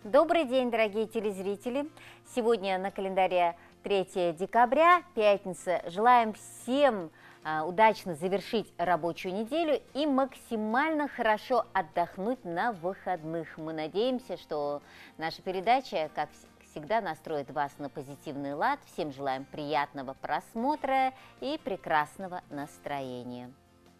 Добрый день, дорогие телезрители! Сегодня на календаре 3 декабря, пятница. Желаем всем удачно завершить рабочую неделю и максимально хорошо отдохнуть на выходных. Мы надеемся, что наша передача, как всегда, настроит вас на позитивный лад. Всем желаем приятного просмотра и прекрасного настроения.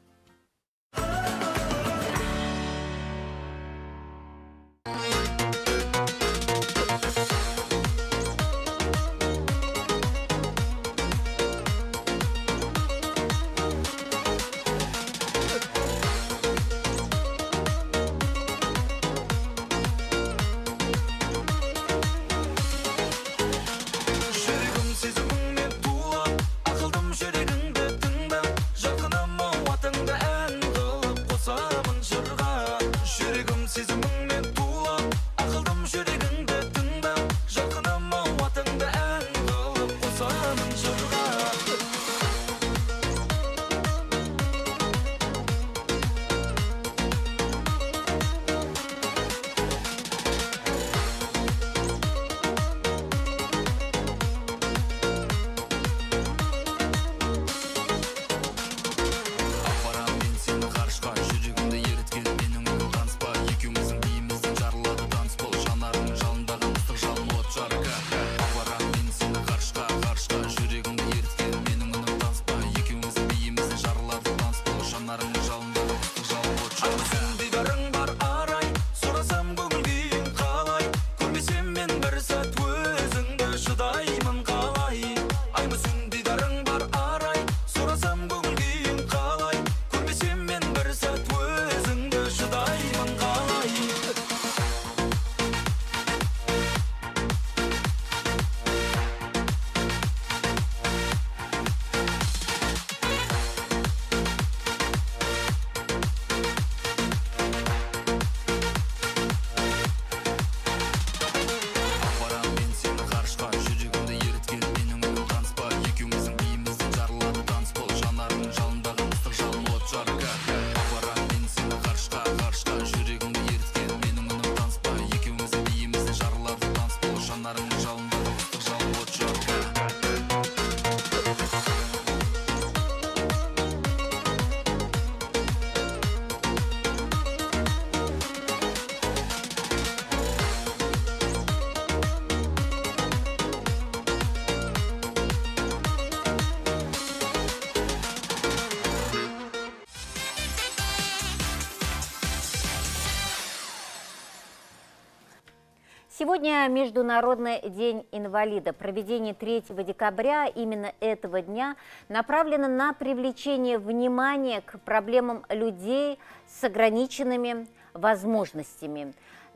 Сегодня Международный день инвалида. Проведение 3 декабря именно этого дня направлено на привлечение внимания к проблемам людей с ограниченными возможностями.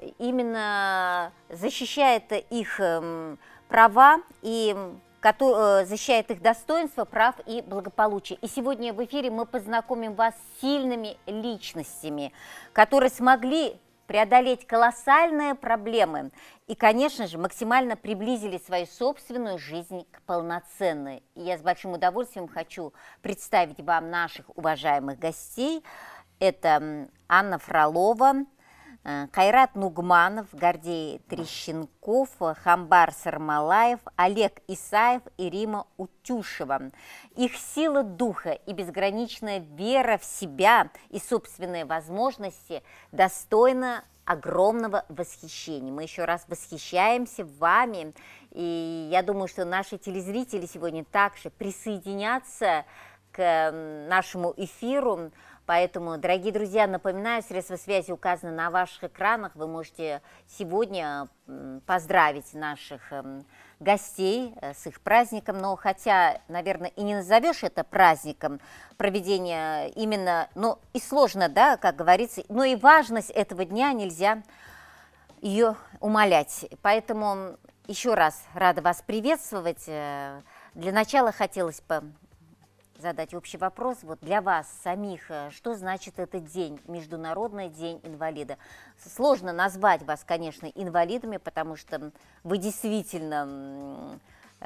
Именно защищает их права и защищает их достоинство, прав и благополучие. И сегодня в эфире мы познакомим вас с сильными личностями, которые смогли преодолеть колоссальные проблемы и, конечно же, максимально приблизили свою собственную жизнь к полноценной. И я с большим удовольствием хочу представить вам наших уважаемых гостей. Это Анна Фролова, Кайрат Нугманов, Гордей Трещенков, Хамбар Сармалаев, Олег Исаев и Рима Утюшева. Их сила духа и безграничная вера в себя и собственные возможности достойна огромного восхищения. Мы еще раз восхищаемся вами, и я думаю, что наши телезрители сегодня также присоединятся к нашему эфиру. Поэтому, дорогие друзья, напоминаю, средства связи указаны на ваших экранах. Вы можете сегодня поздравить наших гостей с их праздником. Но хотя, наверное, и не назовешь это праздником проведения именно, но и сложно, да, как говорится, но и важность этого дня нельзя ее умалять. Поэтому еще раз рада вас приветствовать. Для начала хотелось бы задать общий вопрос. Вот для вас самих, что значит этот день, Международный день инвалида? Сложно назвать вас, конечно, инвалидами, потому что вы действительно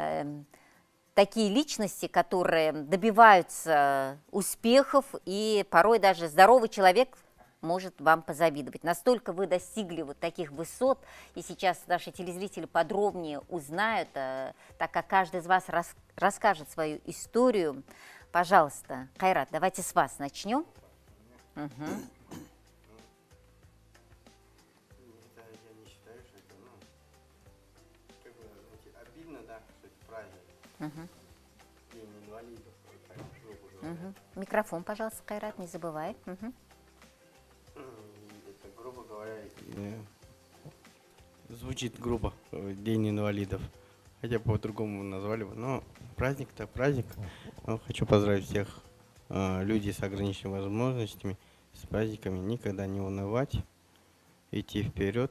такие личности, которые добиваются успехов, и порой даже здоровый человек может вам позавидовать. Настолько вы достигли вот таких высот, и сейчас наши телезрители подробнее узнают, так как каждый из вас расскажет свою историю. Пожалуйста, Кайрат, давайте с вас начнем. Угу. Обидно, да, что это праздник. День инвалидов. Вот так, грубо говоря. Микрофон, пожалуйста, Кайрат, не забывай. Это, грубо говоря, звучит грубо, День инвалидов. Хотя по-другому назвали бы. Но праздник-то праздник. Но хочу поздравить всех людей с ограниченными возможностями, с праздниками. Никогда не унывать, идти вперед.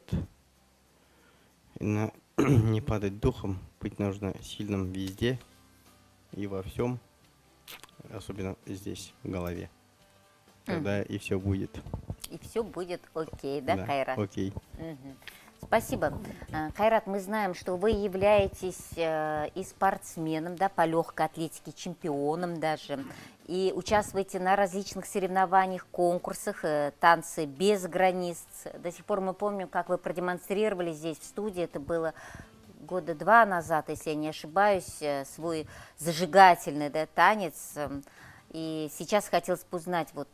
Не падать духом, быть нужно сильным везде и во всем, особенно здесь, в голове. Тогда и все будет. И все будет окей, да, Кайрат? Окей. Спасибо. Кайрат, мы знаем, что вы являетесь и спортсменом, да, по легкой атлетике, чемпионом даже, и участвуете на различных соревнованиях, конкурсах, танцы без границ. До сих пор мы помним, как вы продемонстрировали здесь в студии, это было года 2 назад, если я не ошибаюсь, свой зажигательный, да, танец. И сейчас хотелось бы узнать, вот,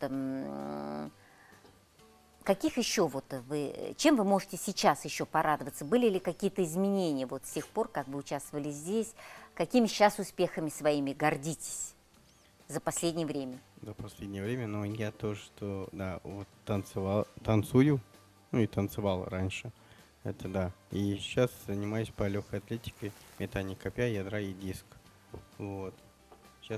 каких еще вот чем вы можете сейчас еще порадоваться? Были ли какие-то изменения вот с тех пор, как вы участвовали здесь? Какими сейчас успехами своими гордитесь за последнее время? За последнее время, но я тоже, что, да, вот танцую, ну и танцевал раньше. Это да. И сейчас занимаюсь по легкой атлетике, метание копья, ядра и диск. Вот. Сейчас,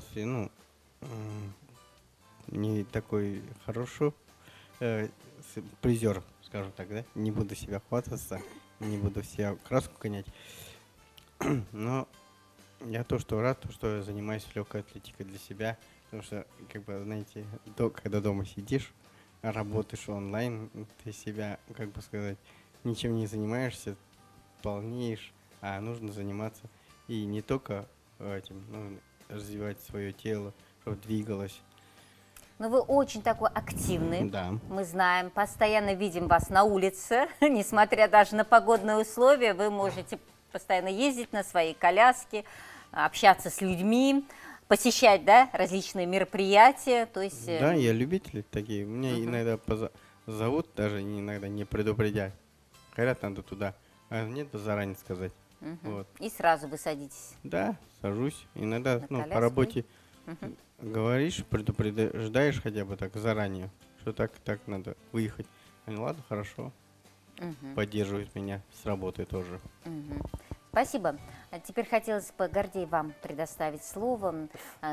не такой хороший призер, скажем так, да. Не буду себя хвастаться, не буду себя краску гонять. Но я рад, что я занимаюсь легкой атлетикой для себя. Потому что, как бы, знаете, когда дома сидишь, работаешь онлайн, ты себя, как бы сказать, ничем не занимаешься, полнеешь, а нужно заниматься и не только этим, развивать свое тело, чтобы двигалось. Но вы очень такой активный, да. Мы знаем, постоянно видим вас на улице, несмотря даже на погодные условия, вы можете постоянно ездить на своей коляске, общаться с людьми, посещать, да, различные мероприятия, то есть... Да, я любитель такие, меня иногда зовут, даже иногда не предупредя. Говорят, надо туда, а нет, заранее сказать. Вот. И сразу вы садитесь. Да, сажусь. Иногда по работе говоришь, предупреждаешь хотя бы так заранее, что так надо выехать. Они, ладно, хорошо. Поддерживают меня с работы тоже. Спасибо. Теперь хотелось бы, Гордей, вам предоставить слово.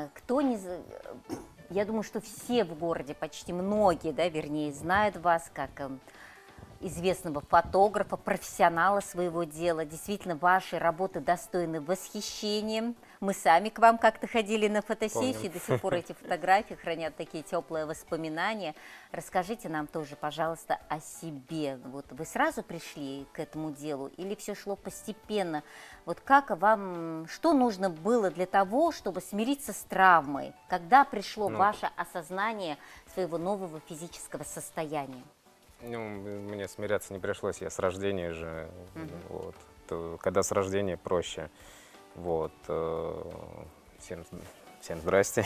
Я думаю, что все в городе, почти многие, да, вернее, знают вас как известного фотографа, профессионала своего дела. Действительно, ваши работы достойны восхищения. Мы сами к вам как-то ходили на фотосессии, до сих пор эти фотографии хранят такие теплые воспоминания. Расскажите нам тоже, пожалуйста, о себе. Вот вы сразу пришли к этому делу или все шло постепенно? Вот как вам, что нужно было для того, чтобы смириться с травмой? Когда пришло ваше осознание своего нового физического состояния? Мне смиряться не пришлось, я с рождения же, вот. Когда с рождения проще, вот. Всем здрасте.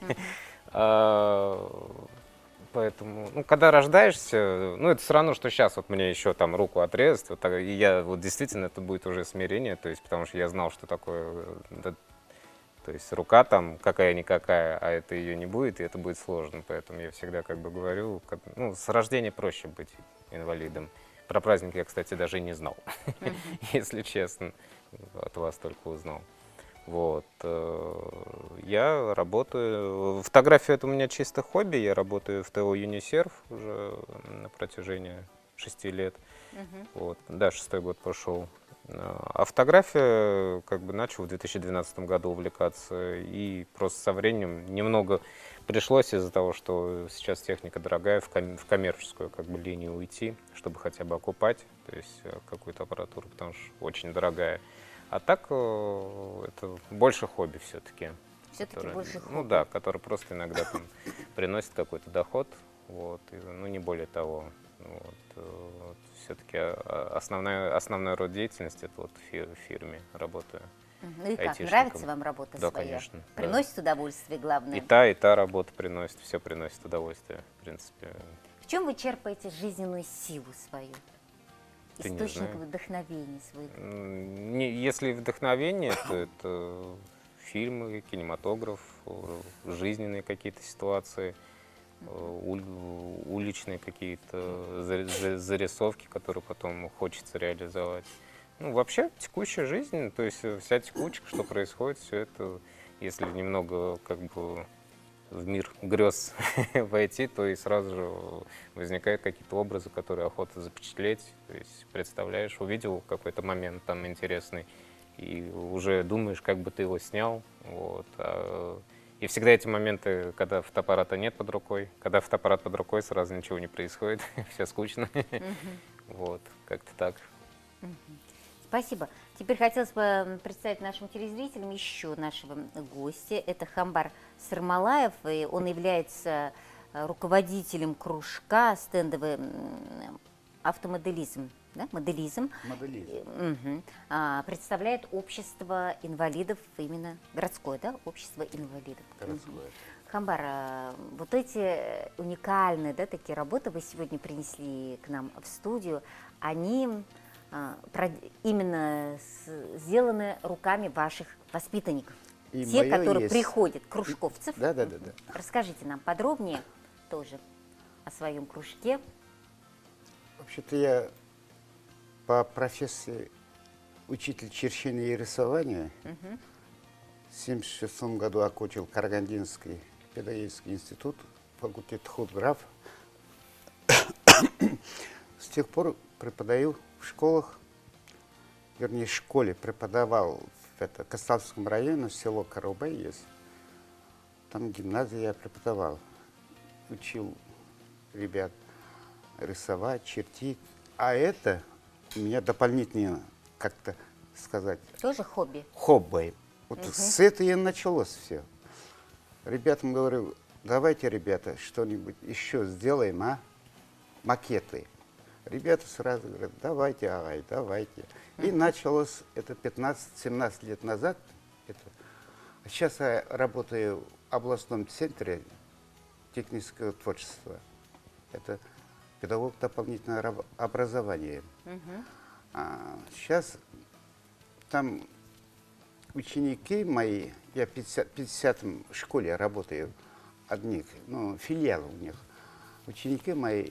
Поэтому, когда рождаешься, это все равно, что сейчас вот мне еще там руку отрезать, вот, и я вот действительно это будет уже смирение, то есть, потому что я знал, что такое, то есть рука там какая-никакая, а это ее не будет, и это будет сложно. Поэтому я всегда как бы говорю, с рождения проще быть инвалидом. Про праздник я, кстати, даже и не знал, если честно. От вас только узнал. Вот. Я работаю... Фотография — это у меня чисто хобби. Я работаю в ТО «Юнисерв» уже на протяжении 6 лет. Вот. Да, 6-й год пошел. А фотография, как бы, начал в 2012 году увлекаться, и просто со временем немного пришлось из-за того, что сейчас техника дорогая, в коммерческую как бы линию уйти, чтобы хотя бы окупать, то есть какую-то аппаратуру, потому что очень дорогая. А так это больше хобби все-таки. Все-таки больше хобби. Ну да, который просто иногда там приносит какой-то доход. вот, ну не более того. Вот, все-таки основной род деятельности это вот в фирме работаю. Ну и как, Айтишником. нравится вам работа Да, своя? конечно, да. Приносит удовольствие, главное? И та работа приносит, все приносит удовольствие, в принципе. В чем вы черпаете жизненную силу свою? Ты не Источник знаю. вдохновения своего? Если вдохновение, то это фильмы, кинематограф, жизненные какие-то ситуации, уличные какие-то зарисовки, которые потом хочется реализовать. Ну, вообще, текущая жизнь, то есть вся текучка, что происходит, все это, если немного как бы в мир грез войти, то и сразу же возникают какие-то образы, которые охота запечатлеть. То есть представляешь, увидел какой-то момент там интересный, и уже думаешь, как бы ты его снял. Вот. И всегда эти моменты, когда фотоаппарата нет под рукой, когда фотоаппарат под рукой, сразу ничего не происходит, все скучно. Вот, как-то так. Спасибо. Теперь хотелось бы представить нашим телезрителям еще нашего гостя. Это Хамбар Сармалаев, и он является руководителем кружка стендовый автомоделизм. Да? Моделизм. Моделизм. Представляет общество инвалидов, именно городское, да? Общество инвалидов. Городское. Хамбар, вот эти уникальные, да, такие работы вы сегодня принесли к нам в студию, они именно сделаны руками ваших воспитанников. И те, моё которые есть. приходят, кружковцев. Да. Расскажите нам подробнее тоже о своем кружке. Вообще-то я по профессии учитель черчения и рисования. В 1976 году окончил Карагандинский педагогический институт, факультет худграф. С тех пор преподаю в школах, вернее, в школе преподавал в Костовском районе, село Караубай есть. Там гимназии я преподавал. Учил ребят рисовать, чертить. А это у меня дополнительно, как-то сказать, Тоже хобби. хобби. Вот с этого и началось все. Ребятам говорю, давайте, ребята, что-нибудь еще сделаем, а? Макеты. Ребята сразу говорят, давайте, Агай, давайте. И началось это 15-17 лет назад. А сейчас я работаю в областном центре технического творчества. Это педагог дополнительного образования. Сейчас там ученики мои, я в 50-м школе работаю, одних, ну, филиал у них. Ученики мои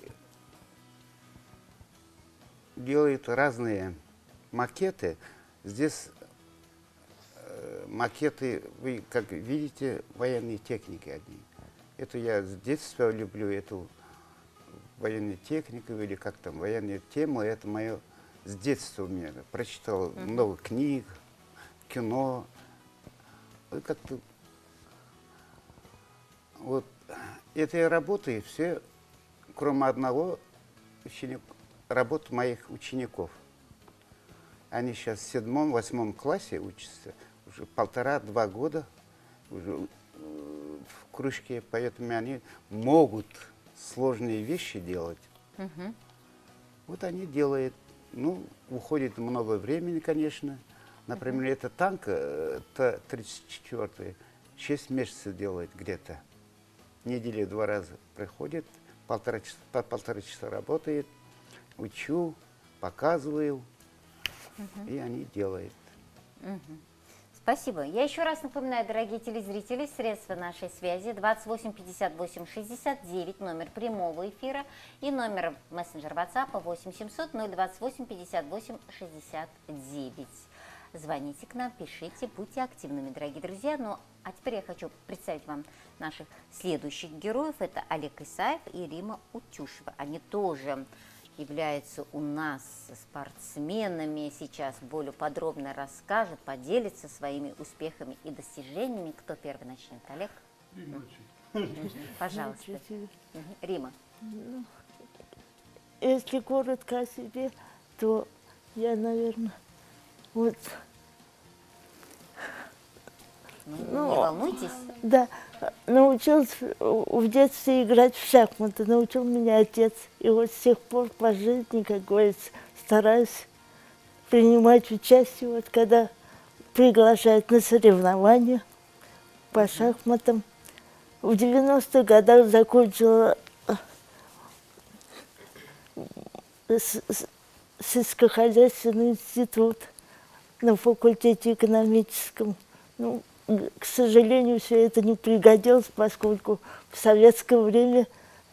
делают разные макеты. Здесь макеты, вы как видите, военные техники одни. Это я с детства люблю эту военную технику или как там, военные темы. Это мое с детства у меня. Прочитал много книг, кино. Как-то вот этой работы все, кроме одного работ моих учеников. Они сейчас в 7-8 классе учатся, уже 1,5-2 года уже в кружке, поэтому они могут сложные вещи делать. Вот они делают. Ну, уходит много времени, конечно. Например, это танк Т-34, 6 месяцев делает где-то. Недели 2 раза приходит, по 1,5 часа работает, учу, показываю, и они делают. Спасибо. Я еще раз напоминаю, дорогие телезрители, средства нашей связи 28 58 69, номер прямого эфира, и номер мессенджер WhatsApp 8 700 028 58 69. Звоните к нам, пишите, будьте активными, дорогие друзья. Ну, а теперь я хочу представить вам наших следующих героев. Это Олег Исаев и Рима Утюшева. Они тоже являются у нас спортсменами. Сейчас более подробно расскажет, поделится своими успехами и достижениями. Кто первый начнет? Олег? Пожалуйста. Рима. Если коротко о себе, то я, наверное, вот Не волнуйтесь. Да, научился в детстве играть в шахматы, научил меня отец. И вот с тех пор по жизни, как говорится, стараюсь принимать участие, вот когда приглашают на соревнования по шахматам. В 90-х годах закончила сельскохозяйственный институт на факультете экономическом. Ну, к сожалению, все это не пригодилось, поскольку в советское время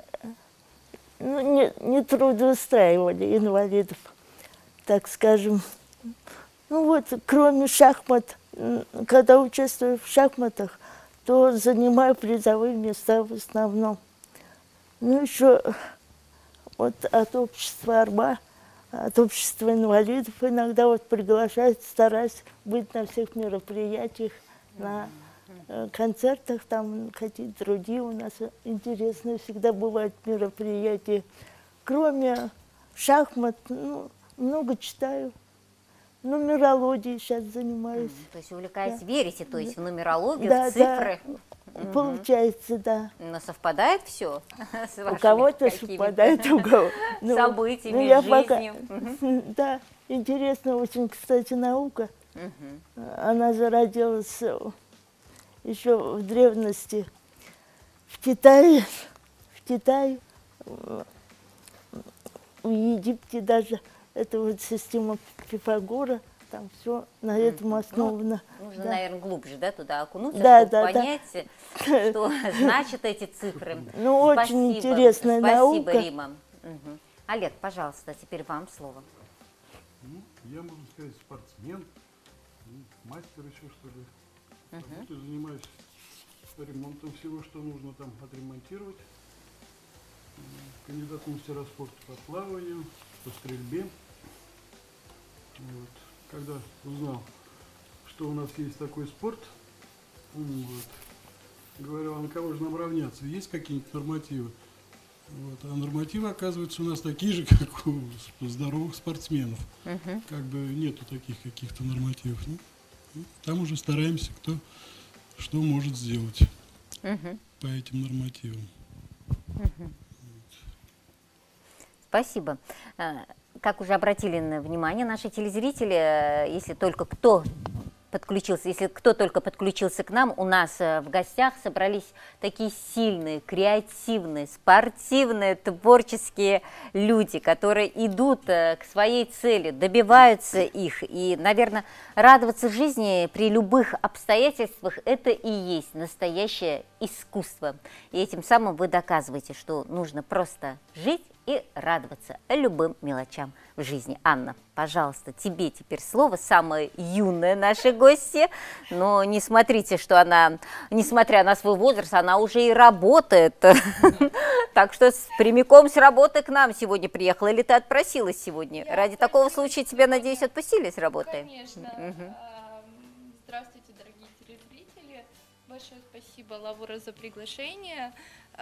не трудоустраивали инвалидов, так скажем. Ну вот, кроме шахмат, когда участвую в шахматах, то занимаю призовые места в основном. Ну, еще вот от общества «Арба», от общества инвалидов иногда вот приглашают, стараюсь быть на всех мероприятиях, на концертах, там какие-то другие у нас интересные всегда бывают мероприятия. Кроме шахмат, ну, много читаю. Нумерологией сейчас занимаюсь. То есть увлекаясь, верите, то есть в нумерологию, Да, в цифры? Получается, да. Но совпадает все с У вашими кого-то какими-то совпадает, у кого. Ну, событиями, я пока- жизнью? Да, интересная очень, кстати, наука. Она зародилась еще в древности. В Китае, в Египте даже. Это вот система Пифагора, там все на этом основано. Нужно, Да. наверное, глубже, да, туда окунуться, Да, чтобы да, да. понять, что значат эти цифры. Ну, очень интересная наука. Спасибо, Рима. Олег, пожалуйста, теперь вам слово. Ну, я, можно сказать, спортсмен, мастер еще, что ли. Работаю, занимаюсь ремонтом всего, что нужно там отремонтировать. Кандидат в мастера спорта по плаванию, по стрельбе. Вот. Когда узнал, что у нас есть такой спорт, вот, говорю, а на кого же нам равняться? Есть какие-нибудь нормативы? Вот. А нормативы, оказывается, у нас такие же, как у здоровых спортсменов. Как бы нету таких каких-то нормативов. Ну, там уже стараемся, кто что может сделать по этим нормативам. Спасибо. Как уже обратили внимание наши телезрители, если кто только подключился к нам, у нас в гостях собрались такие сильные, креативные, спортивные, творческие люди, которые идут к своей цели, добиваются их. И, наверное, радоваться жизни при любых обстоятельствах – это и есть настоящее искусство. И этим самым вы доказываете, что нужно просто жить и радоваться любым мелочам в жизни. Анна, пожалуйста, тебе теперь слово, самая юная наша гостья, но не смотрите, что она, несмотря на свой возраст, она уже и работает, так что прямиком с работы к нам сегодня приехала, или ты отпросилась сегодня? Ради такого случая тебя, надеюсь, отпустили с работы? Конечно. Здравствуйте, дорогие телезрители. Большое спасибо, Лаура, за приглашение.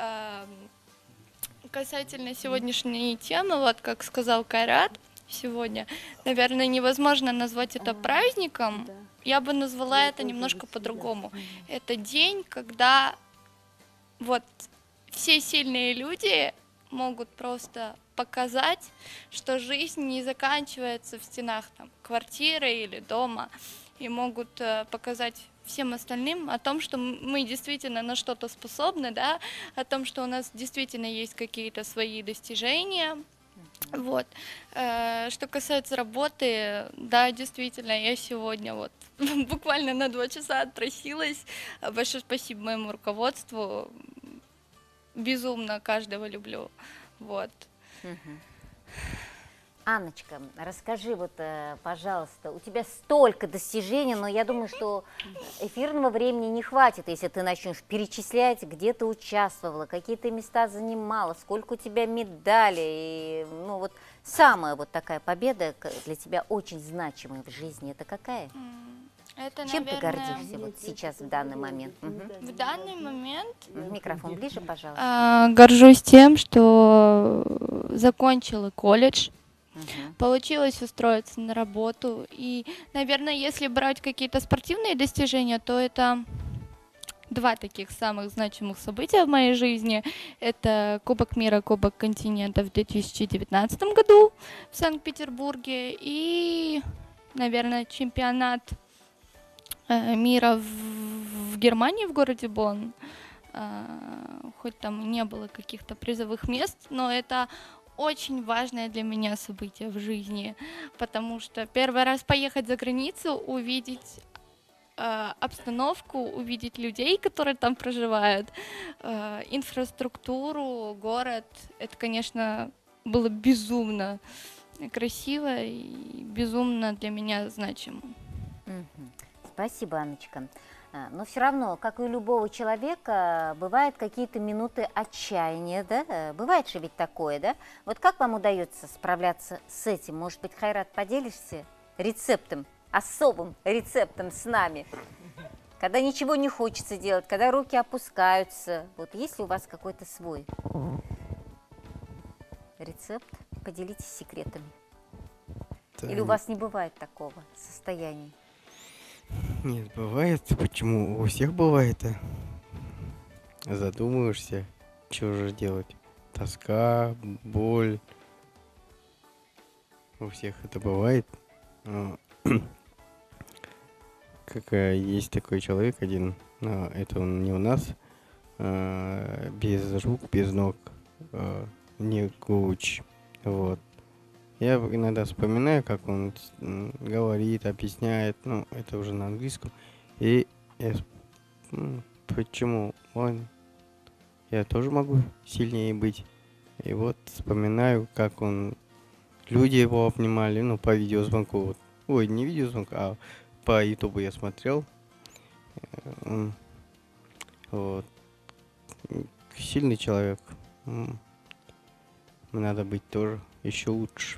Касательно сегодняшней темы, вот как сказал Кайрат сегодня, наверное, невозможно назвать это праздником. Я бы назвала это немножко по-другому. Это день, когда вот все сильные люди могут просто показать, что жизнь не заканчивается в стенах там, квартиры или дома, и могут показать всем остальным о том, что мы действительно на что-то способны, да, о том, что у нас действительно есть какие-то свои достижения. Вот. Что касается работы, да, действительно, я сегодня вот буквально на 2 часа отпросилась. Большое спасибо моему руководству. Безумно каждого люблю. Вот. Анночка, расскажи, вот, пожалуйста, у тебя столько достижений, но я думаю, что эфирного времени не хватит, если ты начнешь перечислять, где ты участвовала, какие ты места занимала, сколько у тебя медалей. И, ну, вот самая вот такая победа для тебя очень значимая в жизни, это какая? Это, Чем наверное, ты гордишься вот сейчас, в данный момент? в данный момент Микрофон ближе, пожалуйста. горжусь тем, что закончила колледж. Получилось устроиться на работу. И, наверное, если брать какие-то спортивные достижения, то это два таких самых значимых события в моей жизни. Это Кубок мира, Кубок континента в 2019 году в Санкт-Петербурге и, наверное, чемпионат мира в Германии, в городе Бонн. Хоть там и не было каких-то призовых мест, но это очень важное для меня событие в жизни, потому что первый раз поехать за границу, увидеть обстановку, увидеть людей, которые там проживают, инфраструктуру, город, это, конечно, было безумно красиво и безумно для меня значимо. Мгм. Спасибо, Анночка. Но все равно, как и у любого человека, бывают какие-то минуты отчаяния, да? Бывает же ведь такое, да? Вот как вам удается справляться с этим? Может быть, Хайрат, поделишься рецептом, особым рецептом с нами? Когда ничего не хочется делать, когда руки опускаются. Вот есть ли у вас какой-то свой рецепт? Поделитесь секретами. Да, Или у вас не бывает такого состояния? Нет, бывает. Почему? У всех бывает. Задумаешься, что же делать. Тоска, боль. У всех это бывает. Но как есть такой человек один, но это он не у нас, без рук, без ног, не коуч. Вот. Я иногда вспоминаю, как он говорит, объясняет, ну, это уже на английском. И почему я тоже могу сильнее быть. И вот вспоминаю, как люди его обнимали, ну, по видеозвонку. Вот. Ой, не видеозвонку, а по ютубу я смотрел. Вот. Сильный человек. Надо быть тоже еще лучше.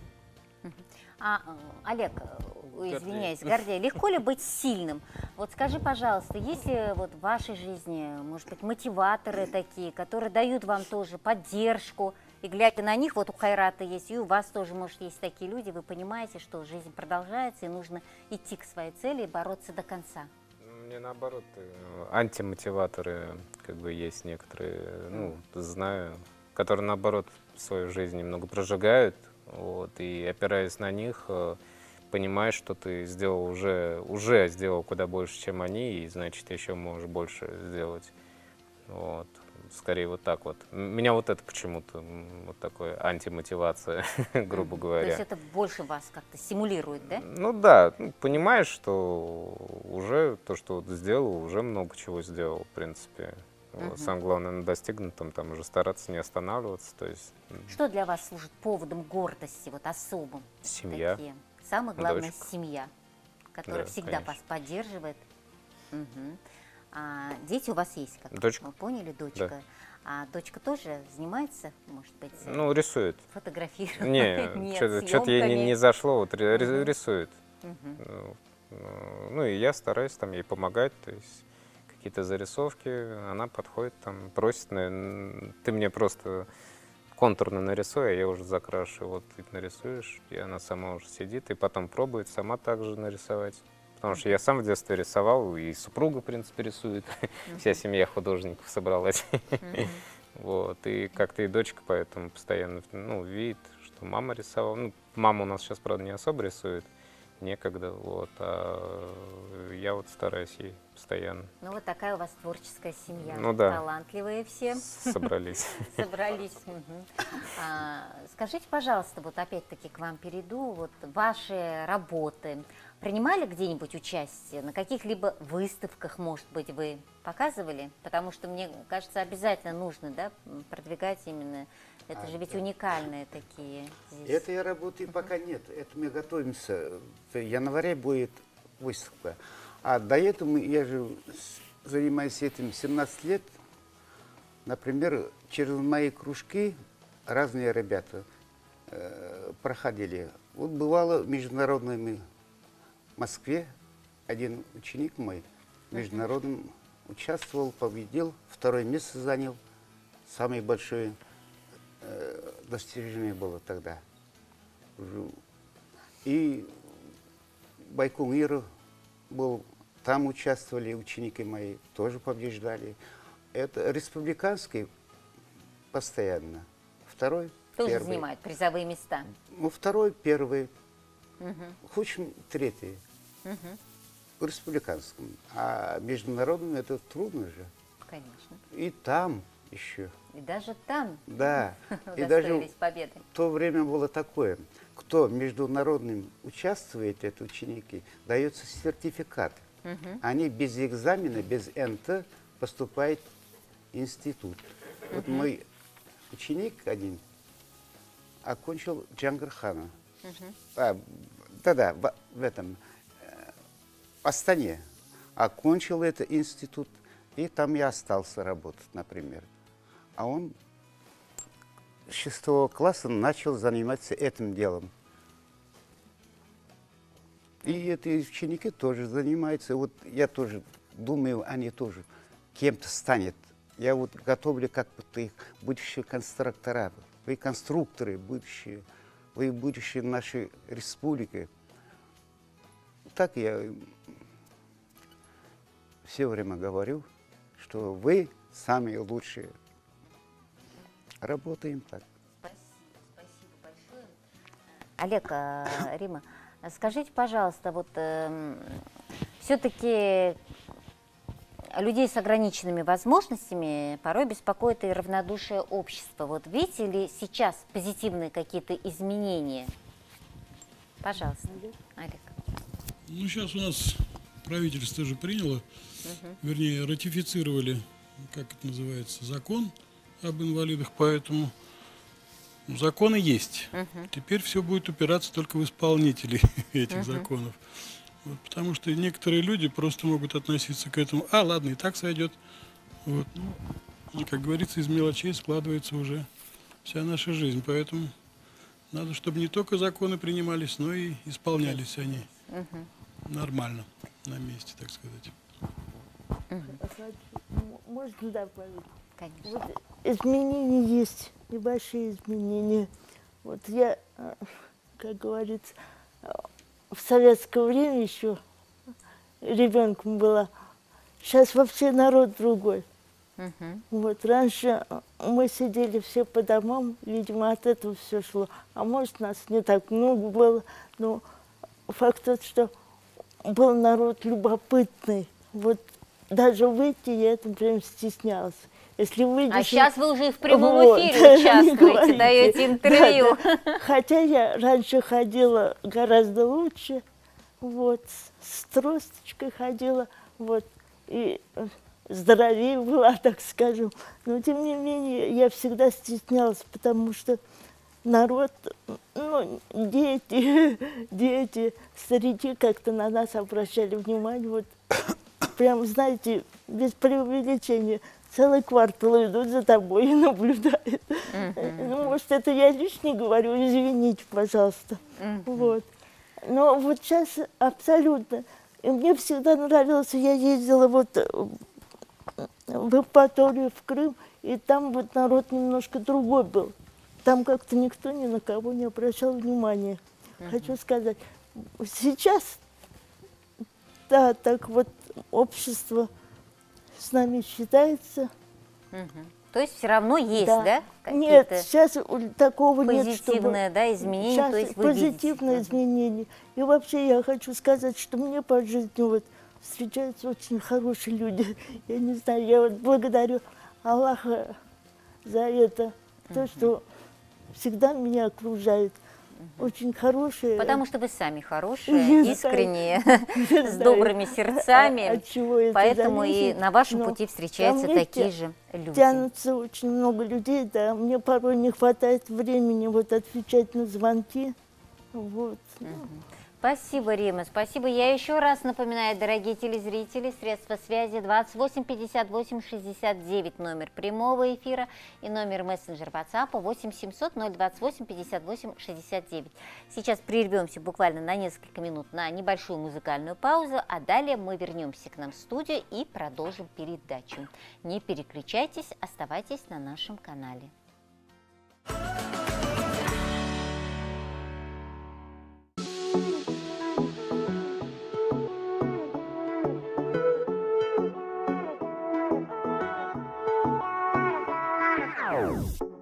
Олег, извиняюсь, Гордей, легко ли быть сильным? Вот скажи, пожалуйста, есть ли вот в вашей жизни, может быть, мотиваторы такие, которые дают вам тоже поддержку, и глядя на них, вот у Хайрата есть, и у вас тоже, может, есть такие люди, вы понимаете, что жизнь продолжается, и нужно идти к своей цели и бороться до конца? Мне наоборот, антимотиваторы как бы есть некоторые, ну, знаю, которые наоборот свою жизнь немного прожигают, вот, и опираясь на них, понимаешь, что ты сделал уже сделал куда больше, чем они, и значит еще можешь больше сделать. Вот. Скорее вот так вот. Меня вот это почему-то вот такое антимотивация, грубо говоря. То есть это больше вас как-то стимулирует, да? Ну да, понимаешь, что уже то, что вот сделал, уже много чего сделал, в принципе. Вот. Самое главное, на достигнутом там уже стараться не останавливаться. То есть, Что для вас служит поводом гордости, вот особым? Семья. Такие? Самое главное, Дочка. семья, которая Да, всегда конечно. вас поддерживает. Мгм. А дети у вас есть, как Дочка. мы поняли, дочка. Да. А дочка тоже занимается, может быть, ну, рисует. фотографированием? Не, Нет, что-то ей не зашло, вот Мгм. рисует. Мгм. Ну и я стараюсь там ей помогать, то есть какие-то зарисовки, она подходит там, просит, ты мне просто контурно нарисуй, а я уже закрашиваю, вот ты нарисуешь, и она сама уже сидит, и потом пробует сама также нарисовать. Потому что я сам в детстве рисовал, и супруга, в принципе, рисует, вся семья художников собралась. Вот, и как-то и дочка поэтому постоянно, ну, видит, что мама рисовала. Ну, мама у нас сейчас, правда, не особо рисует, некогда, вот, а я вот стараюсь ей постоянно. Ну вот такая у вас творческая семья. Ну да. Талантливые все. Собрались. Собрались. Скажите, пожалуйста, вот опять-таки к вам перейду, вот ваши работы. Принимали где-нибудь участие? На каких-либо выставках, может быть, вы показывали? Потому что, мне кажется, обязательно нужно, да, продвигать именно. Это же ведь уникальные такие здесь. Этой работы пока нет. Это мы готовимся. В январе будет выставка. А до этого я же занимаюсь этим 17 лет. Например, через мои кружки разные ребята проходили. Вот бывало международными в Москве. Один ученик мой в международном участвовал, победил, 2-е место занял. Самое большое достижение было тогда. И Байконур был Там участвовали ученики мои, тоже побеждали. Это республиканский постоянно. Второй, Тоже первый. занимают призовые места. Ну, второй, первый. Худшим третий. В республиканском. А международным это трудно же. Конечно. И там еще. И даже там Да. И даже удостоились победы. в то время было такое. Кто международным участвует, это ученики, дается сертификат. Они без экзамена, без НТ поступают в институт. Вот мой ученик один окончил Джангархана. Да-да, в этом, в Астане. Окончил этот институт, и там я остался работать, например. А он с 6 класса начал заниматься этим делом. И эти ученики тоже занимаются. Вот я тоже думаю, они тоже кем-то станут. Я вот готовлю как будто их будущие конструктора. Вы конструкторы будущие. Вы будущие нашей республики. Так я все время говорю, что вы самые лучшие. Работаем так. Спасибо большое. Олег, Рима, скажите, пожалуйста, вот все-таки людей с ограниченными возможностями порой беспокоит и равнодушие общества. Вот видите ли сейчас позитивные какие-то изменения? Пожалуйста, Олег. Ну, сейчас у нас правительство же приняло, вернее, ратифицировали, как это называется, закон об инвалидах, поэтому законы есть. Теперь все будет упираться только в исполнителей этих законов. Вот, потому что некоторые люди просто могут относиться к этому, ладно, и так сойдет. Вот. И, как говорится, из мелочей складывается уже вся наша жизнь. Поэтому надо, чтобы не только законы принимались, но и исполнялись они нормально, на месте, так сказать. Можно добавить? Конечно. Вот изменения есть, небольшие изменения. Вот я, как говорится, в советское время еще ребенком была. Сейчас вообще народ другой. Вот раньше мы сидели все по домам, видимо, от этого все шло. А может, нас не так много было, но факт тот, что был народ любопытный. Вот даже выйти я этим прям стеснялась. Если выйдешь, А сейчас вы уже и в прямом вот, эфире не участвуете, говорите. даете интервью. Да. Хотя я раньше ходила гораздо лучше, вот, с тросточкой ходила, вот, и здоровее была, так скажем. Но, тем не менее, я всегда стеснялась, потому что народ, ну, дети, старики как-то на нас обращали внимание, вот, прям, знаете, без преувеличения. Целый квартал идут за тобой и наблюдают. Ну, может, это я лишнее говорю, извините, пожалуйста. Вот. Но вот сейчас абсолютно. И мне всегда нравилось, я ездила вот в Евпаторию, в Крым, и там вот народ немножко другой был. Там как-то никто ни на кого не обращал внимания. Хочу сказать, сейчас, да, так вот общество с нами считается. То есть все равно есть, да? Нет, какие-то сейчас такого нет, позитивные, чтобы... да, изменения, Сейчас то есть вы видите. позитивные изменения. И вообще я хочу сказать, что мне по жизни вот встречаются очень хорошие люди. Я не знаю, я вот благодарю Аллаха за это, то, что всегда меня окружает. Очень хорошие. Потому что вы сами хорошие, Не знаю. искренние, Не с знаю, добрыми сердцами. от чего это Поэтому и зависит, на вашем но пути встречаются ко мне такие же люди. Тянутся очень много людей, да. Мне порой не хватает времени вот отвечать на звонки. Вот. Спасибо, Рима, спасибо. Я еще раз напоминаю, дорогие телезрители, средства связи 28 58 69, номер прямого эфира, и номер мессенджер WhatsApp 8 700 028 58 69. Сейчас прервемся буквально на несколько минут на небольшую музыкальную паузу, а далее мы вернемся к нам в студию и продолжим передачу. Не переключайтесь, оставайтесь на нашем канале.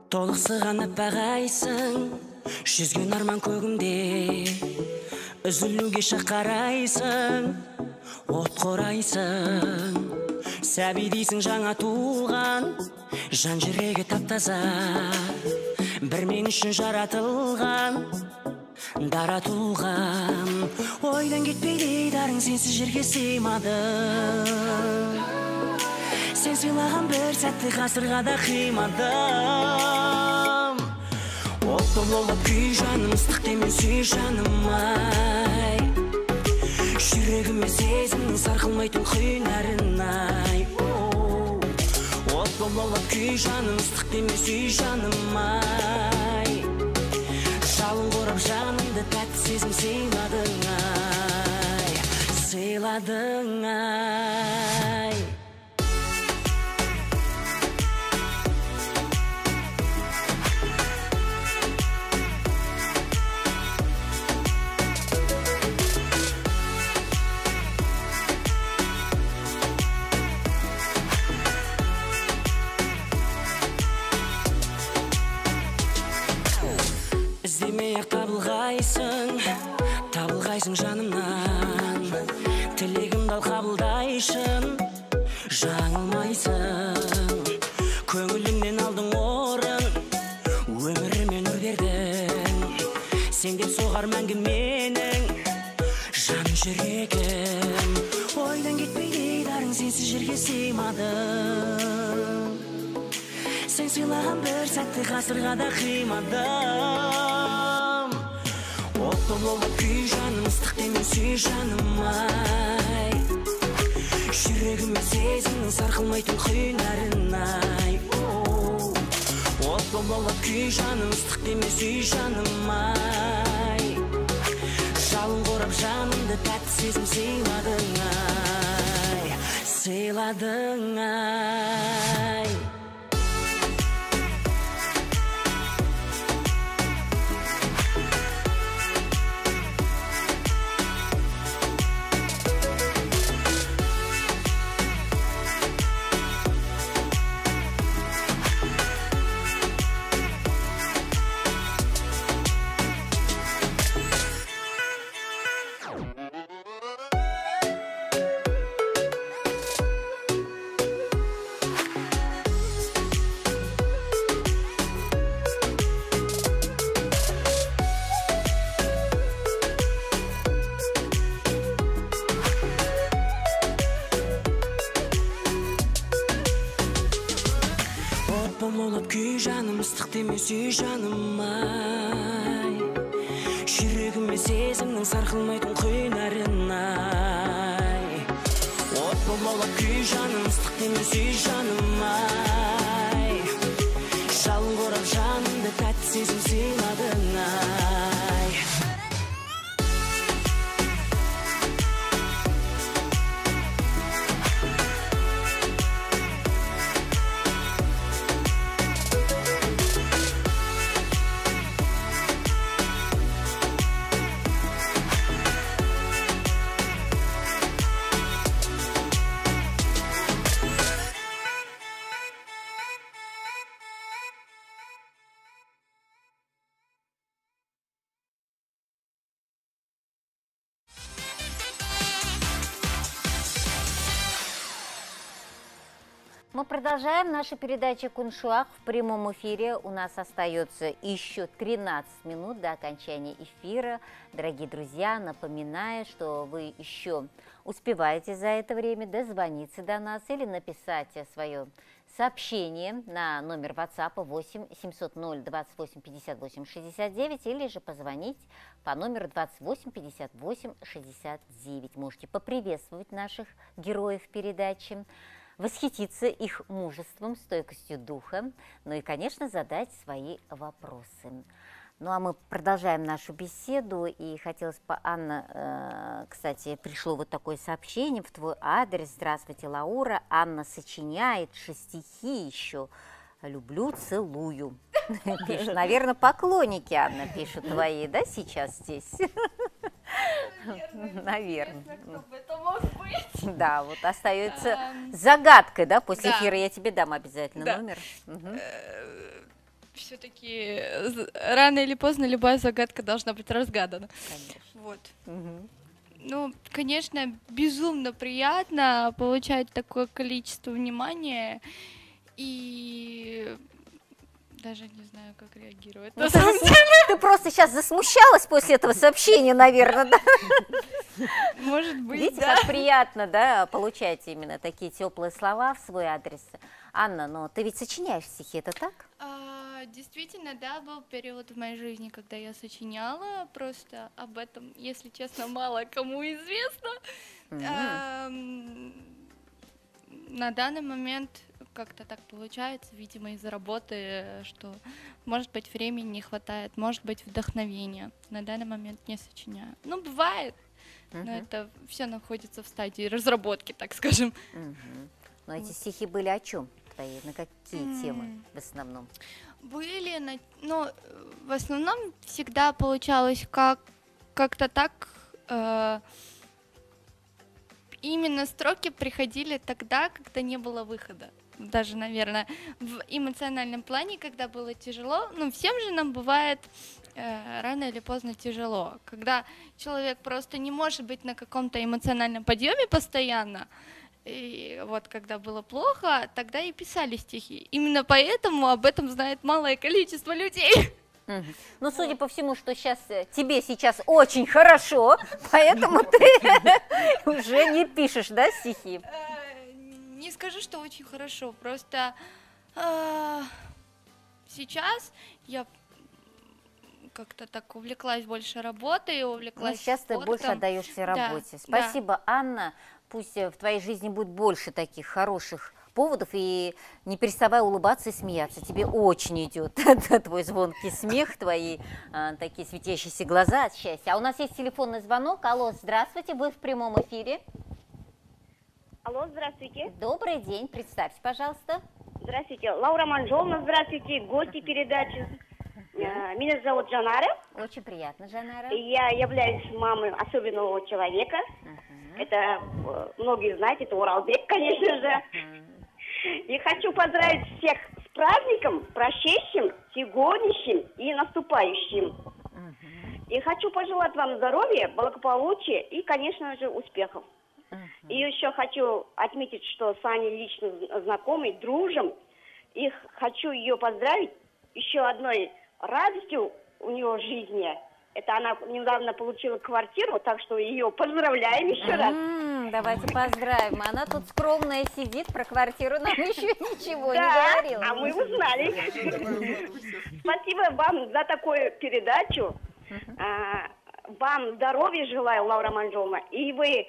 толықсыған аппағайсың, жүзген арман көгімде, үзілуге шақарайсың, от қорайсың. Сәби дейсің жаңа туған, жан жүрегі таптаза, бір мен үшін жаратылған, дара туған. Ойдан кетпейді дарың, сенсіз жерге сыймады. Сен сыйлаған бір сәтті ғасырға да қимадым. Отты болып күй жаным, ыстық демен сүй жаным ай. Жүрегіме сезімнің сарқылмайтын құйнарын ай. Отты болып күй жаным, ыстық демен сүй жаным ай. Жалын қорап жанымды тәтті сезім сыйладың ай. Сыйладың ай. Іздемей-ақ табылғайсың жанымнан. Тілегімді ал қабылдайшын, жаңылмайсың. Көңілімнен алдың орын, өміріме нұр бердің. Сен деп соғар мәңгі менің жан жүрегім. Ойдан кетпейді дарың, сенсіз жерге сыймадым. Сен сыйлаған бір сәтті ғасырға да қимадым. Отты болып күй жаным, ыстық демен сүй жаным ай. Жүрегіме сезімнің сарқылмайтын құйнарын ай. Отты болып күй жаным, ыстық демен сүй жаным ай. Жалын қорап жанымды тәтті сезім сыйладың ай. Сыйладың ай. Болып күй жаным, ыстық деме сүй жаным ай. Жүрегіме сезімнің сарқылмайтын құйнарын ай. От болып күй жаным, ыстық деме сүй жаным ай. Жалын қорап жанымды тәтті сезім сыйладың ай. Мы продолжаем нашу передачу «Куншуак» в прямом эфире. У нас остается еще 13 минут до окончания эфира. Дорогие друзья, напоминаю, что вы еще успеваете за это время дозвониться до нас или написать свое сообщение на номер WhatsApp 8 700 028 58 69 или же позвонить по номеру 28 58 69. Можете поприветствовать наших героев передачи, восхититься их мужеством, стойкостью духа, ну и, конечно, задать свои вопросы. Ну, а мы продолжаем нашу беседу, и хотелось бы, Анна, кстати, пришло вот такое сообщение в твой адрес. Здравствуйте, Лаура. Анна сочиняет стихи еще. Люблю, целую. Пишут, наверное, поклонники, Анна, пишут твои, да, сейчас здесь? Наверное. Кто бы это мог быть? Да, вот остается загадкой, да, после эфира я тебе дам обязательно Да. номер. все-таки рано или поздно любая загадка должна быть разгадана. Конечно. Вот. Мгм. Ну, конечно, безумно приятно получать такое количество внимания, и даже не знаю, как реагировать. Ну, На самом деле, ты просто сейчас засмущалась после этого сообщения, наверное, да? может быть, Видите, да. как приятно, да, получать именно такие теплые слова в свой адрес. Анна, но ты ведь сочиняешь стихи, это так? Действительно, да, был период в моей жизни, когда я сочиняла, просто об этом, если честно, мало кому известно. На данный момент как-то так получается, видимо, из-за работы, что, может быть, времени не хватает, может быть, вдохновения. На данный момент не сочиняю. Ну, бывает, но это все находится в стадии разработки, так скажем. Но эти стихи были о чем твои? На какие темы в основном? Были, ну, в основном всегда получалось как-то так, именно строки приходили тогда, когда не было выхода. Даже, наверное, в эмоциональном плане, когда было тяжело, ну, всем же нам бывает рано или поздно тяжело, когда человек просто не может быть на каком-то эмоциональном подъеме постоянно. И вот когда было плохо, тогда и писали стихи. Именно поэтому об этом знает малое количество людей. Ну, судя по всему, что тебе сейчас очень хорошо, поэтому ты уже не пишешь, да, стихи? Не скажу, что очень хорошо, просто сейчас я как-то так увлеклась больше работой, увлеклась Ну, сейчас ты спортом. больше отдаешься работе. Да. Спасибо, Анна. Пусть в твоей жизни будет больше таких хороших поводов, и не переставай улыбаться и смеяться. Тебе очень идет твой звонкий смех, твои такие светящиеся глаза от счастья. А у нас есть телефонный звонок. Алло, здравствуйте, вы в прямом эфире. Алло, здравствуйте. Добрый день, представьте, пожалуйста. Здравствуйте. Лаура Манжоловна, здравствуйте. Гости передачи. Меня зовут Жанара. Очень приятно, Жанара. Я являюсь мамой особенного человека. Это, многие знают, это Уралбек, конечно же. И хочу поздравить всех с праздником, прошедшим, сегодняшним и наступающим. И хочу пожелать вам здоровья, благополучия и, конечно же, успехов. И еще хочу отметить, что с Аней лично знакомы, дружим. И хочу ее поздравить еще одной радостью у нее в жизни. Это она недавно получила квартиру, так что ее поздравляем еще раз. Давайте поздравим. Она тут скромная сидит, про квартиру нам еще ничего не Да, говорила. а мы узнали. Спасибо вам за такую передачу. Вам здоровья желаю, Лаура Манжоловна. И вы,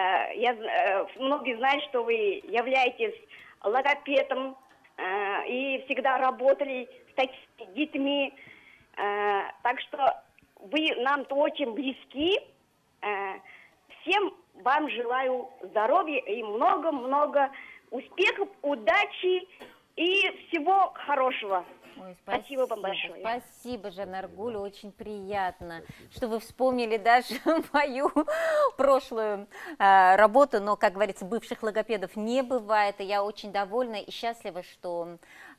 многие знают, что вы являетесь логопедом и всегда работали с такими детьми. Так что вы нам очень близки. Всем вам желаю здоровья и много-много успехов, удачи и всего хорошего. Ой, спасибо вам большое. Спасибо, Жанна Аргуль, очень приятно, что вы вспомнили даже мою прошлую работу, но, как говорится, бывших логопедов не бывает, и я очень довольна и счастлива, что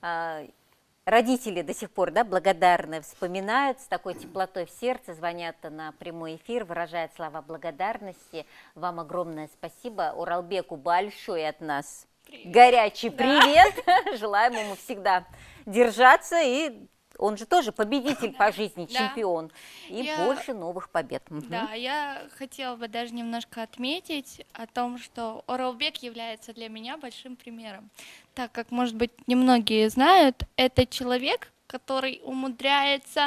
родители до сих пор, да, благодарны, вспоминают с такой теплотой в сердце, звонят на прямой эфир, выражают слова благодарности. Вам огромное спасибо. Уралбеку большой от нас горячий привет. Желаем ему всегда держаться, и он же тоже победитель по жизни, чемпион. И больше новых побед. Да, я хотела бы даже немножко отметить о том, что Уралбек является для меня большим примером. Так как, может быть, немногие знают, это человек, который умудряется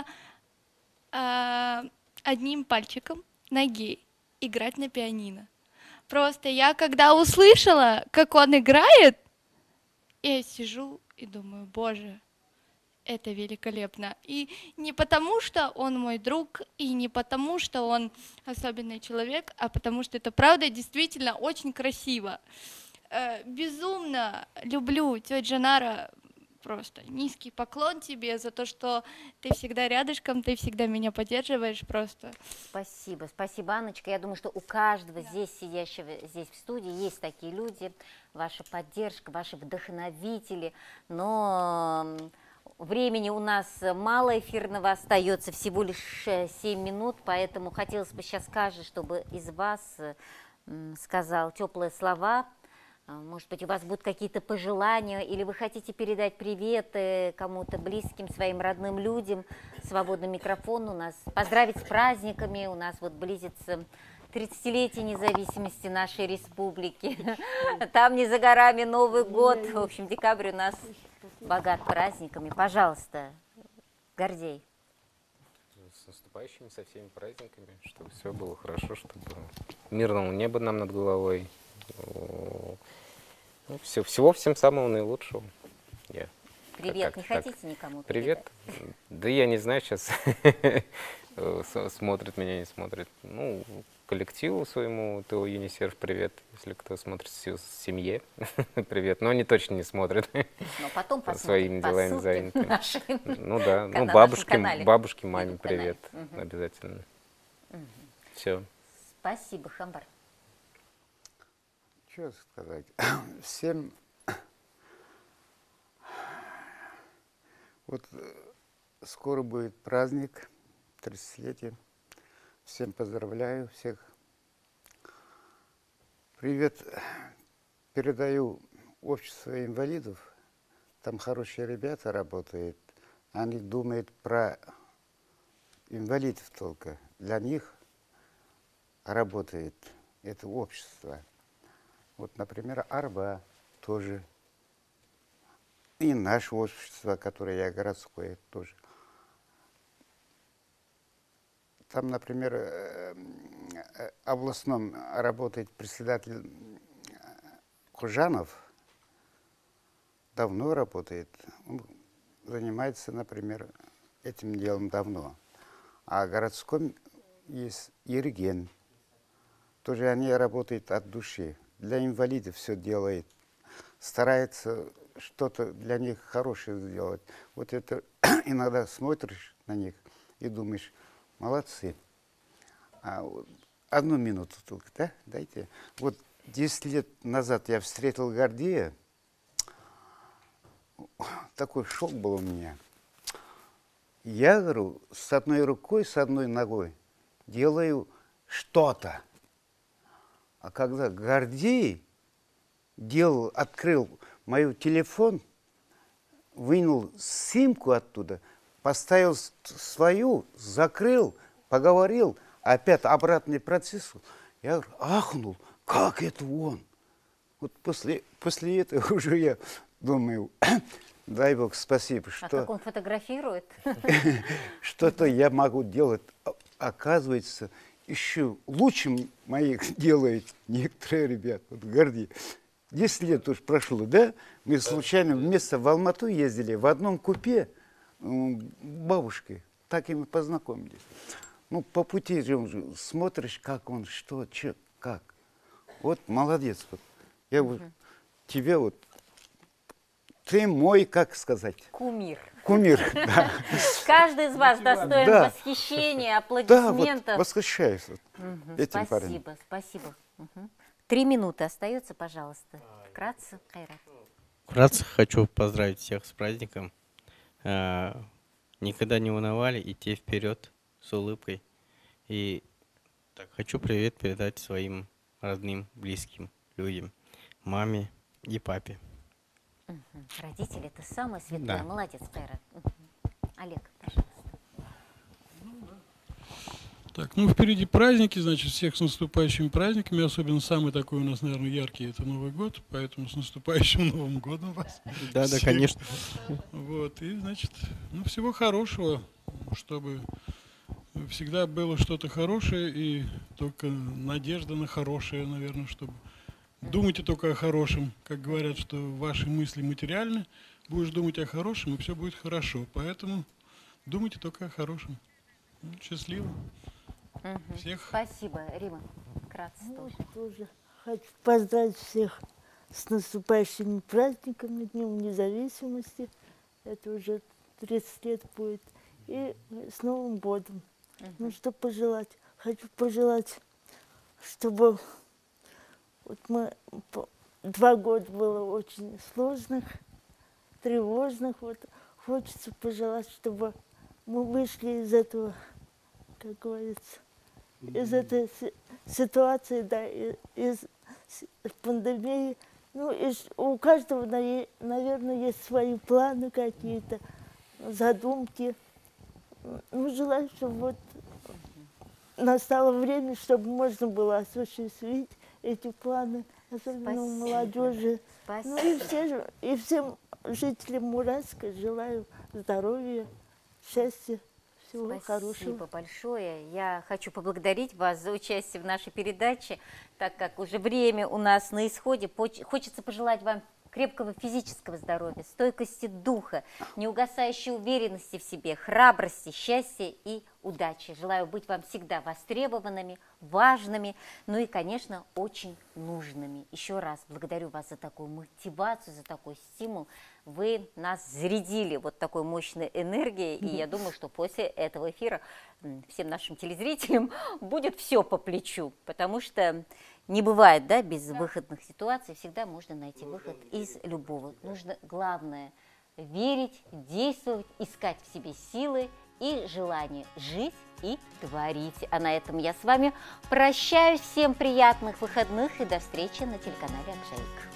одним пальчиком ноги играть на пианино. Просто я, когда услышала, как он играет, я сижу и думаю, боже, это великолепно. И не потому, что он мой друг, и не потому, что он особенный человек, а потому что это правда действительно очень красиво. Безумно люблю тетя Жанара. Просто низкий поклон тебе за то, что ты всегда рядышком, ты всегда меня поддерживаешь просто. Спасибо, спасибо, Анночка. Я думаю, что у каждого здесь сидящего здесь в студии есть такие люди, ваша поддержка, ваши вдохновители, но времени у нас мало эфирного остается, всего лишь 7 минут, поэтому хотелось бы сейчас каждый, чтобы из вас сказал теплые слова. Может быть, у вас будут какие-то пожелания, или вы хотите передать приветы кому-то близким, своим родным людям. Свободный микрофон у нас. Поздравить с праздниками. У нас вот близится 30-летие независимости нашей республики. Там не за горами Новый год. В общем, декабрь у нас богат праздниками. Пожалуйста, Гордей. С наступающими, со всеми праздниками, чтобы все было хорошо, чтобы мирного неба нам над головой. Ну, всего всем самого наилучшего. Привет, не хотите никому? Привет. Да я не знаю, сейчас смотрит меня, не смотрит. Ну, коллективу своему ТО ЮНИСЕРВ привет, если кто смотрит в семье. Привет, но они точно не смотрят. Но потом своими делами заняты. Ну да, ну бабушке, маме привет обязательно. Все. Спасибо, Хамбар. Что сказать? Всем вот скоро будет праздник 30-летия. Всем поздравляю, всех. Привет передаю обществу инвалидов. Там хорошие ребята работают. Они думают про инвалидов только. Для них работает это общество. Вот, например, Арба тоже. И наше общество, которое я городское, тоже. Там, например, областном работает председатель Кужанов. Давно работает. Он занимается, например, этим делом давно. А городском есть Ерген. Тоже они работают от души. Для инвалидов все делает. Старается что-то для них хорошее сделать. Вот это иногда смотришь на них и думаешь, молодцы. Одну минуту только, да? Дайте. Вот 10 лет назад я встретил Гордея. Такой шок был у меня. Я, говорю, с одной рукой, с одной ногой делаю что-то. А когда Гордей открыл мой телефон, вынул симку оттуда, поставил свою, закрыл, поговорил, опять обратный процесс. Я ахнул, как это он? Вот после этого уже я думаю, дай Бог спасибо, что... А как он фотографирует? Что-то я могу делать. Оказывается, еще лучше моих делают некоторые ребята. Вот Гордей. 10 лет уж прошло, да? Мы случайно вместе в Алмату ездили, в одном купе бабушкой. Так и мы познакомились. Ну, по пути же смотришь, как он, что, как. Вот молодец. Вот. Я вот тебе вот, ты мой, как сказать? Кумир. Кумир, да. Каждый из вас достоин восхищения, аплодисментов. Да, вот восхищаюсь этим парнем. Спасибо, спасибо. 3 минуты остается, пожалуйста. Вкратце, Кайрат. Вкратце хочу поздравить всех с праздником. Никогда не унывали, идти вперед с улыбкой. И так, хочу привет передать своим родным, близким людям, маме и папе. Родители — это самое светлое. Да. Молодец, Кайрат. Олег, пожалуйста. Так, ну впереди праздники, значит, всех с наступающими праздниками. Особенно самый такой у нас, наверное, яркий — это Новый год. Поэтому с наступающим Новым годом вас. Да, конечно. Вот, и, значит, ну, всего хорошего, чтобы всегда было что-то хорошее и только надежда на хорошее, наверное, чтобы... Думайте только о хорошем. Как говорят, что ваши мысли материальны. Будешь думать о хорошем, и все будет хорошо. Поэтому думайте только о хорошем. Счастливо. Всех. Спасибо, Рима. Вкратце тоже. Хочу поздравить всех с наступающими праздниками, Днем независимости. Это уже 30 лет будет. И с Новым годом. Ну, что пожелать? Хочу пожелать, чтобы вот мы 2 года было очень сложных, тревожных. Вот хочется пожелать, чтобы мы вышли из этого, как говорится, из этой ситуации, да, из пандемии. Ну, и у каждого, наверное, есть свои планы какие-то, задумки. Ну, желаю, чтобы вот настало время, чтобы можно было осуществить эти планы, особенно у молодежи. Ну и всем жителям Мурашка желаю здоровья, счастья, всего хорошего. Спасибо большое. Я хочу поблагодарить вас за участие в нашей передаче, так как уже время у нас на исходе. Хочется пожелать вам крепкого физического здоровья, стойкости духа, неугасающей уверенности в себе, храбрости, счастья и удачи. Желаю быть вам всегда востребованными, важными, ну и, конечно, очень нужными. Еще раз благодарю вас за такую мотивацию, за такой стимул. Вы нас зарядили вот такой мощной энергией, и я думаю, что после этого эфира всем нашим телезрителям будет все по плечу, потому что не бывает, да, безвыходных ситуаций, всегда можно найти выход из любого. Нужно, главное, верить, действовать, искать в себе силы и желание жить и творить. А на этом я с вами прощаюсь. Всем приятных выходных и до встречи на телеканале Акжаик.